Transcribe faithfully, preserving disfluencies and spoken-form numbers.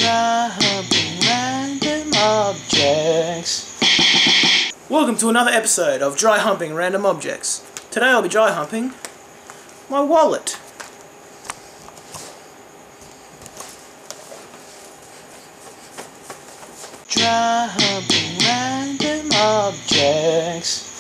Dry humping random objects. Welcome to another episode of Dry Humping Random Objects. Today I'll be dry humping my wallet. Dry humping random objects.